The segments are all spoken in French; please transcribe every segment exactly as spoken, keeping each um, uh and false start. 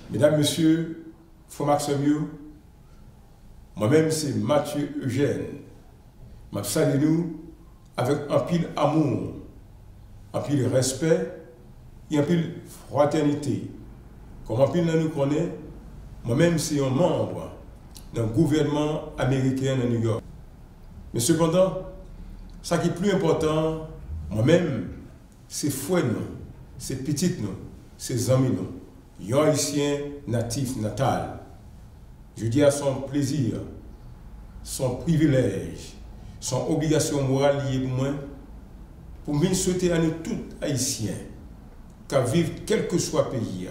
Mesdames, Messieurs, frère Maxime, moi-même c'est Mathieu Eugène. Je salue nous avec un pile amour, un pile respect et un pile fraternité. Comme un pile nous connaît, moi-même c'est un membre d'un gouvernement américain à New York. Mais cependant, ce qui est plus important, moi-même, c'est frères nous, c'est petites nous, c'est amis nous. Les Haïtiens natifs natal. Je dis à son plaisir, son privilège, son obligation morale liée pour moi, pour me souhaiter à nous tous Haïtiens, qu'à vivre quel que soit le pays,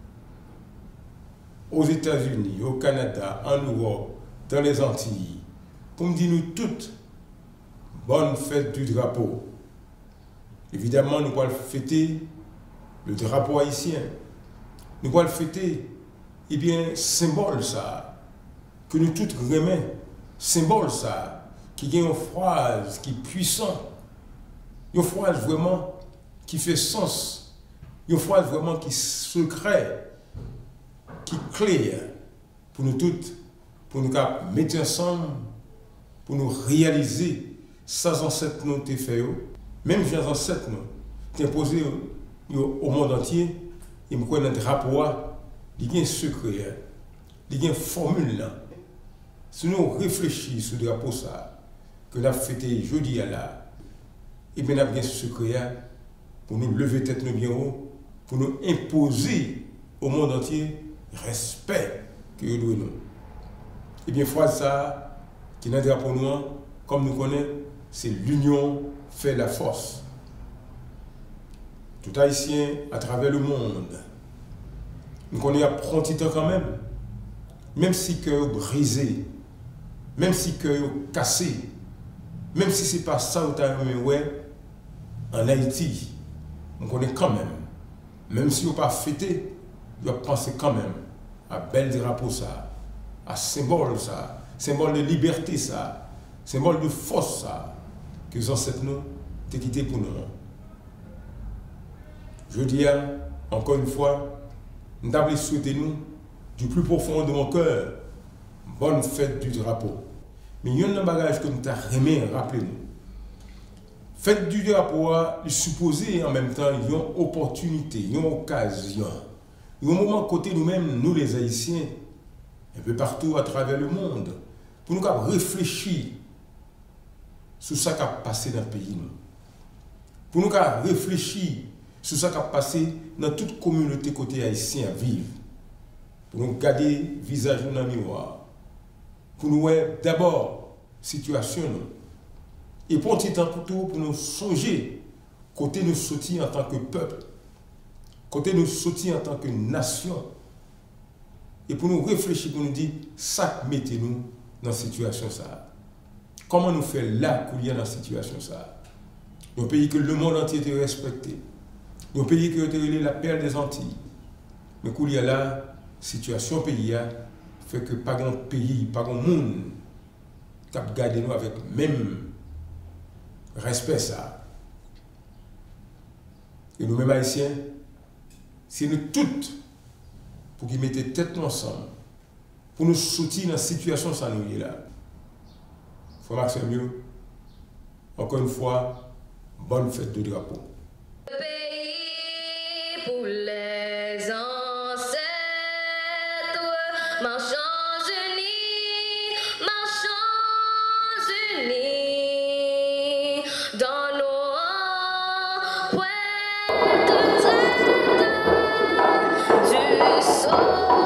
aux États-Unis, au Canada, en Europe, dans les Antilles, pour me dire nous toutes, bonne fête du drapeau. Évidemment, nous allons fêter le drapeau haïtien. Nous allons fêter, eh bien, symbole ça, que nous toutes remet, symbole ça, qui a une phrase qui est puissante, une phrase vraiment qui fait sens, une phrase vraiment qui est secret, qui est claire pour nous toutes, pour nous mettre ensemble, pour nous réaliser sans ancêtres nous t'ai fait, même si les ancêtres nous t'ai posé au monde entier. Il me connaît un drapeau, il y a un secret, il y a une formule. Si nous réfléchissons sur le drapeau, ça, que nous avons fêté jeudi à là, et bien nous avons un secret pour nous lever tête nous bien haut, pour nous imposer au monde entier le respect que nous devons. Et bien, fois ça, qui est un drapeau noir, comme nous connaissons, c'est l'union fait la force. Tout Haïtien à travers le monde, nous connaissons apprenti quand même, même si le cœur est brisé, même si le cœur est cassé, même si ce n'est pas ça où tu as ouais, en Haïti, on connaît quand même, même si on n'a pas fêté, on penser quand même à bel drapeau ça, à symbole ça, symbole de liberté ça, symbole de force ça, que les ancêtres nous t'ont quitté pour nous. Je dis encore une fois, nous avons souhaité nous, du plus profond de mon cœur, bonne fête du drapeau. Mais il y a un bagage que nous avons aimé, rappelez-nous. Fête du drapeau est supposée en même temps une opportunité, une occasion, un moment côté nous-mêmes, nous les Haïtiens, un peu partout à travers le monde, pour nous réfléchir sur ce qui a passé dans le pays. Pour nous réfléchir sur ce qui a passé dans toute communauté côté haïtien à vivre. Pour nous garder le visage dans le miroir. Pour nous voir d'abord la situation. Et pour un petit temps pour tout, pour nous songer, côté nous sortir en tant que peuple, côté nous sortir en tant que nation. Et pour nous réfléchir, pour nous dire, ça mettez-nous dans cette situation. Ça. Comment nous faire là qu'il y a dans cette situation. Ça. Un pays que le monde entier est respecté. Un pays qui a été la perle des Antilles. Mais qu'il y a là, la situation pays fait que pas grand pays, pas grand monde qui a gardé nous avec même respect ça. Et nous-mêmes Haïtiens, c'est nous toutes pour qu'ils mettent tête ensemble, pour nous soutenir dans la situation ça nous est là. Frère Maxime, encore une fois, bonne fête de drapeau. Pour les ancêtres, marchons unis, marchons unis, dans nos rangs, ouais, de traite du sol.